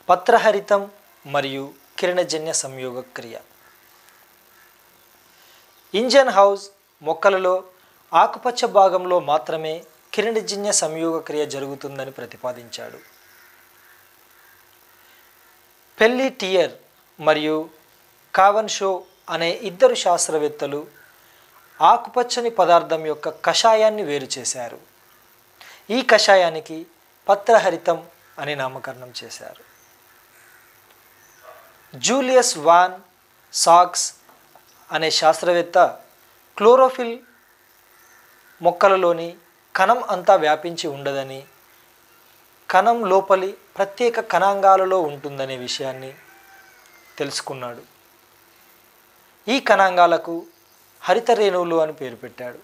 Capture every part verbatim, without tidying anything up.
పత్రహరితం మరియు కిరణజన్య సంయోగ క్రియ. ఇంజన్ హౌస్ మొక్కలలో ఆకుపచ్చ భాగంలో మాత్రమే కిరణజన్య సంయోగ క్రియ జరుగుతుందని ప్రతిపాదించాడు. పెల్లిటియర్ మరియు కావన్షో అనే ఇద్దరు శాస్త్రవేత్తలు ఆకుపచ్చని పదార్థం యొక్క కషాయాన్ని వేరు చేశారు. ఈ కషాయానికి పత్రహరితం అని నామకరణం చేశారు. జూలియస్ వాన్ సాక్స్ అనే శాస్త్రవేత్త క్లోరోఫిల్ మొక్కలలోని కణం అంతా వ్యాపించి ఉండదని, కణం లోపలి ప్రత్యేక కణాంగాలలో ఉంటుందనే విషయాన్ని తెలుసుకున్నాడు. ఈ కణాంగాలకు హరిత రేణువులు అని పేరు పెట్టాడు.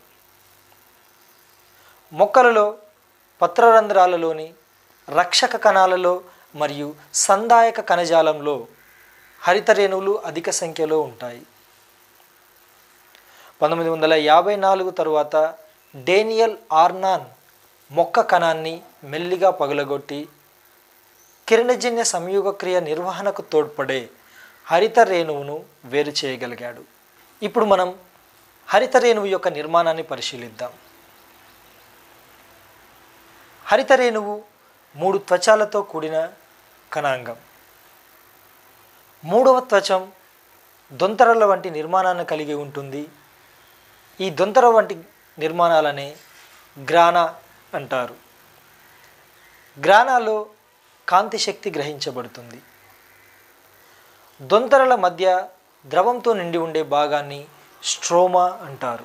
మొక్కలలో పత్రరంధ్రాలలోని రక్షక కణాలలో మరియు సందాయక కణజాలంలో హరిత రేణువులు అధిక సంఖ్యలో ఉంటాయి. పంతొమ్మిది వందల యాభై నాలుగు తరువాత డేనియల్ ఆర్నాన్ మొక్క కణాన్ని మెల్లిగా పగులగొట్టి కిరణజన్య సంయోగక్రియ నిర్వహణకు తోడ్పడే హరిత రేణువును వేరు చేయగలిగాడు. ఇప్పుడు మనం హరిత రేణువు యొక్క నిర్మాణాన్ని పరిశీలిద్దాం. హరిత రేణువు మూడు త్వచాలతో కూడిన కణాంగం. మూడవ త్వచం దొంతరల వంటి నిర్మాణాన్ని కలిగి ఉంటుంది. ఈ దొంతర వంటి నిర్మాణాలనే గ్రానా అంటారు. గ్రానాలో కాంతి శక్తి గ్రహించబడుతుంది. దొంతరల మధ్య ద్రవంతో నిండి ఉండే భాగాన్ని స్ట్రోమా అంటారు.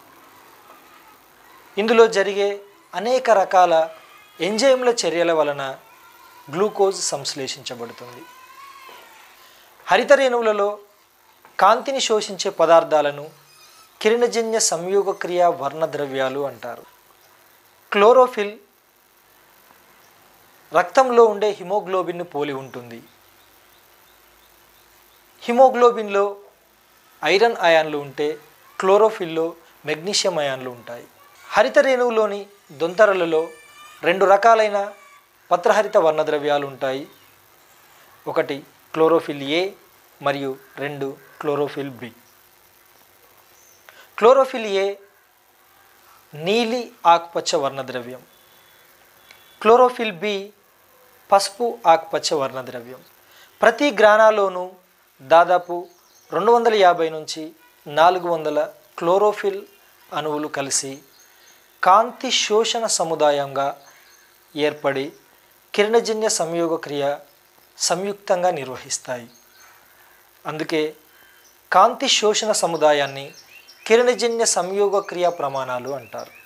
ఇందులో జరిగే అనేక రకాల ఎంజైమ్ల చర్యల వలన గ్లూకోజ్ సంశ్లేషించబడుతుంది. హరిత రేణువులలో కాంతిని శోషించే పదార్థాలను కిరణజన్య సంయోగక్రియ వర్ణద్రవ్యాలు అంటారు. క్లోరోఫిల్ రక్తంలో ఉండే హిమోగ్లోబిన్ను పోలి ఉంటుంది. హిమోగ్లోబిన్లో ఐరన్ అయాన్లు ఉంటే క్లోరోఫిల్లో మెగ్నీషియం అయాన్లు ఉంటాయి. హరిత రేణువులోని దొంతరలలో రెండు రకాలైన పత్రహరిత వర్ణద్రవ్యాలు ఉంటాయి. ఒకటి క్లోరోఫిల్ ఏ మరియు రెండు క్లోరోఫిల్ బి. క్లోరోఫిల్ ఏ నీలి ఆకుపచ్చ వర్ణద్రవ్యం. క్లోరోఫిల్ బి పసుపు ఆకుపచ్చ వర్ణద్రవ్యం. ప్రతి గ్రానాలోనూ దాదాపు రెండు వందల యాభై నుంచి నాలుగు వందల క్లోరోఫిల్ అణువులు కలిసి కాంతి శోషణ సముదాయంగా ఏర్పడి కిరణజన్య సంయోగక్రియ సంయుక్తంగా నిర్వహిస్తాయి. అందుకే కాంతి శోషణ సముదాయాన్ని కిరణజన్య సంయోగక్రియ ప్రమాణాలు అంటారు.